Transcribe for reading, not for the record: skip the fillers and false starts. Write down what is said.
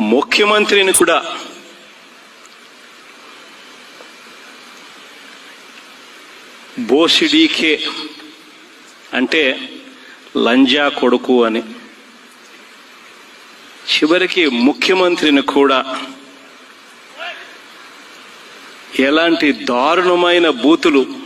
ముఖ్యమంత్రిని కూడా బోసిడీకే అంటే లంజా కొడుకు అని, చివరికి ముఖ్యమంత్రిని కూడా ఎలాంటి దారుణమైన బూతులు